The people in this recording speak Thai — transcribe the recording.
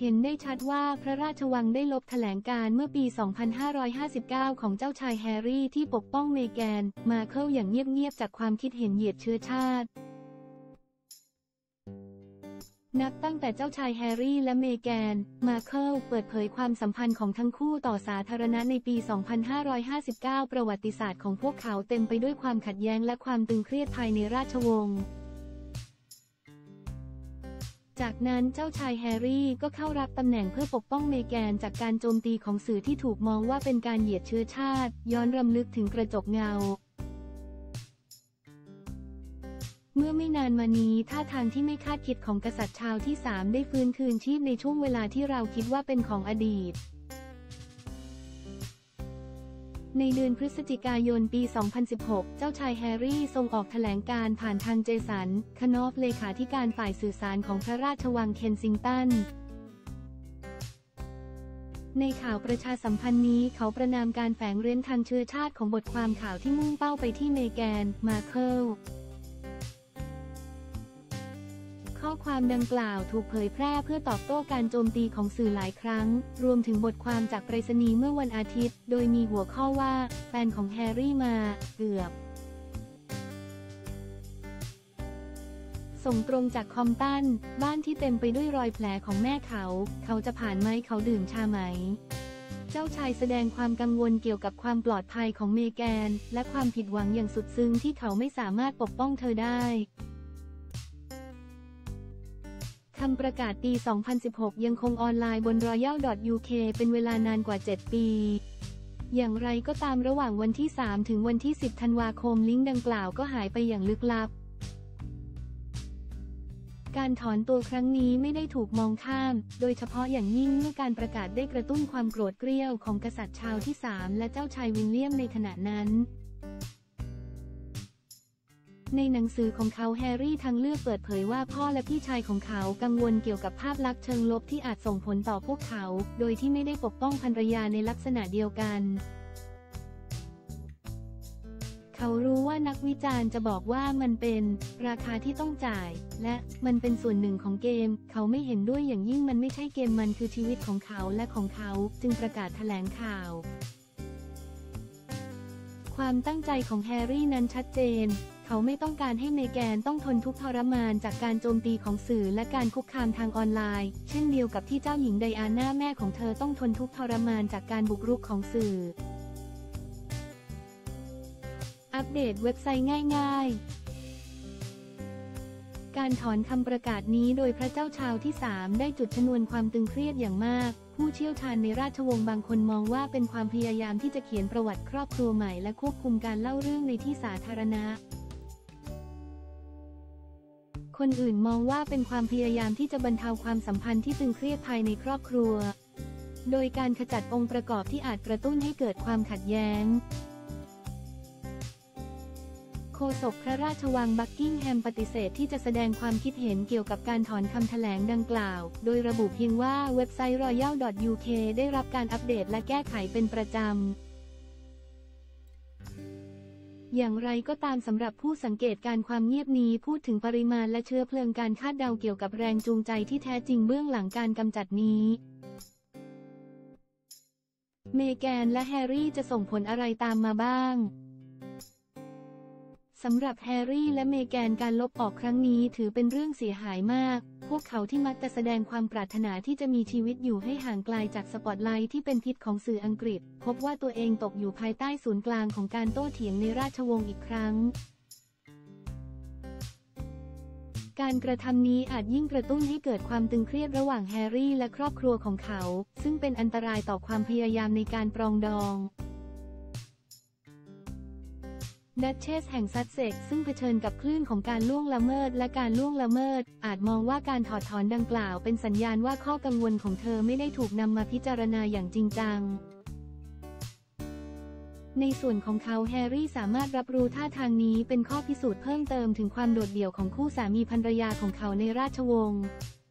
เห็นได้ชัดว่าพระราชวังได้ลบแถลงการณ์เมื่อปี 2559 ของเจ้าชายแฮร์รี่ที่ปกป้องเมแกน มาร์เคิลอย่างเงียบๆจากความคิดเห็นเหยียดเชื้อชาตินับตั้งแต่เจ้าชายแฮร์รี่และเมแกน มาร์เคิลเปิดเผยความสัมพันธ์ของทั้งคู่ต่อสาธารณะในปี 2559 ประวัติศาสตร์ของพวกเขาเต็มไปด้วยความขัดแย้งและความตึงเครียดภายในราชวงศ์จากนั้นเจ้าชายแฮร์รี่ก็เข้ารับตำแหน่งเพื่อปกป้องเมแกนจากการโจมตีของสื่อที่ถูกมองว่าเป็นการเหยียดเชื้อชาติย้อนรำลึกถึงกระจกเงาเมื่อไม่นานมานี้ท่าทางที่ไม่คาดคิดของกษัตริย์ชาวที่ 3ได้ฟื้นคืนชีพในช่วงเวลาที่เราคิดว่าเป็นของอดีตในเดือนพฤศจิกายนปี 2016 เจ้าชายแฮร์รี่ทรงออกแถลงการผ่านทางเจสัน คานอฟเลขาธิการฝ่ายสื่อสารของพระราชวังเคนซิงตันในข่าวประชาสัมพันธ์นี้เขาประณามการแฝงเร้นทางเชื้อชาติของบทความข่าวที่มุ่งเป้าไปที่เมแกน มาร์เคิลข้อความดังกล่าวถูกเผยแพร่เพื่อตอบโต้การโจมตีของสื่อหลายครั้งรวมถึงบทความจากไปรษณีย์เมื่อวันอาทิตย์โดยมีหัวข้อว่าแฟนของแฮร์รี่มาเกือบส่งตรงจากคอมตันบ้านที่เต็มไปด้วยรอยแผลของแม่เขาจะผ่านไหมเขาดื่มชาไหมเจ้าชายแสดงความกังวลเกี่ยวกับความปลอดภัยของเมแกนและความผิดหวังอย่างสุดซึ้งที่เขาไม่สามารถปกป้องเธอได้คำประกาศปี 2016 ยังคงออนไลน์บน royal.uk เป็นเวลานานกว่า 7 ปี อย่างไรก็ตามระหว่างวันที่ 3 ถึงวันที่ 10 ธันวาคมลิงก์ดังกล่าวก็หายไปอย่างลึกลับ การถอนตัวครั้งนี้ไม่ได้ถูกมองข้าม โดยเฉพาะอย่างยิ่งเมื่อการประกาศได้กระตุ้นความโกรธเกรี้ยวของกษัตริย์ชาวที่ 3 และเจ้าชายวิลเลียมในขณะนั้นในหนังสือของเขาแฮร์รี่ทางเลือกเปิดเผยว่าพ่อและพี่ชายของเขากังวลเกี่ยวกับภาพลักษณ์เชิงลบที่อาจส่งผลต่อพวกเขาโดยที่ไม่ได้ปกป้องภรรยาในลักษณะเดียวกันเขารู้ว่านักวิจารณ์จะบอกว่ามันเป็นราคาที่ต้องจ่ายและมันเป็นส่วนหนึ่งของเกมเขาไม่เห็นด้วยอย่างยิ่งมันไม่ใช่เกมมันคือชีวิตของเขาและของเขาจึงประกาศแถลงข่าวความตั้งใจของแฮร์รี่นั้นชัดเจนเขาไม่ต้องการให้เมแกนต้องทนทุกข์ทรมานจากการโจมตีของสื่อและการคุกคามทางออนไลน์เช่นเดียวกับที่เจ้าหญิงไดอาน่าแม่ของเธอต้องทนทุกข์ทรมานจากการบุกรุกของสื่ออัปเดตเว็บไซต์ง่ายๆการถอนคำประกาศนี้โดยพระเจ้าชาวที่ 3ได้จุดชนวนความตึงเครียดอย่างมากผู้เชี่ยวชาญในราชวงศ์บางคนมองว่าเป็นความพยายามที่จะเขียนประวัติครอบครัวใหม่และควบคุมการเล่าเรื่องในที่สาธารณะคนอื่นมองว่าเป็นความพยายามที่จะบรรเทาความสัมพันธ์ที่ตึงเครียดภายในครอบครัวโดยการขจัดองค์ประกอบที่อาจกระตุ้นให้เกิดความขัดแย้งโฆษกพระราชวังบักกิงแฮมปฏิเสธที่จะแสดงความคิดเห็นเกี่ยวกับการถอนคำแถลงดังกล่าวโดยระบุเพียงว่าเว็บไซต์ royal.uk ได้รับการอัปเดตและแก้ไขเป็นประจำอย่างไรก็ตามสำหรับผู้สังเกตการความเงียบนี้พูดถึงปริมาณและเชื้อเพลิงการคาดเดาเกี่ยวกับแรงจูงใจที่แท้จริงเบื้องหลังการกำจัดนี้เมแกนและแฮร์รี่จะส่งผลอะไรตามมาบ้างสำหรับแฮร์รี่และเมแกนการลบออกครั้งนี้ถือเป็นเรื่องเสียหายมากพวกเขาที่มักจะแสดงความปรารถนาที่จะมีชีวิตอยู่ให้ห่างไกลจากสปอตไลท์ที่เป็นพิษของสื่ออังกฤษพบว่าตัวเองตกอยู่ภายใต้ศูนย์กลางของการโต้เถียงในราชวงศ์อีกครั้งการกระทำนี้อาจยิ่งกระตุ้นให้เกิดความตึงเครียดระหว่างแฮร์รี่และครอบครัวของเขาซึ่งเป็นอันตรายต่อความพยายามในการปรองดองดัชเชสแห่งซัสเซ็กซ์ซึ่งเผชิญกับคลื่นของการล่วงละเมิดและการล่วงละเมิดอาจมองว่าการถอดถอนดังกล่าวเป็นสัญญาณว่าข้อกังวลของเธอไม่ได้ถูกนำมาพิจารณาอย่างจริงจังในส่วนของเขาแฮร์รี่สามารถรับรู้ท่าทางนี้เป็นข้อพิสูจน์เพิ่มเติมถึงความโดดเดี่ยวของคู่สามีภรรยาของเขาในราชวงศ์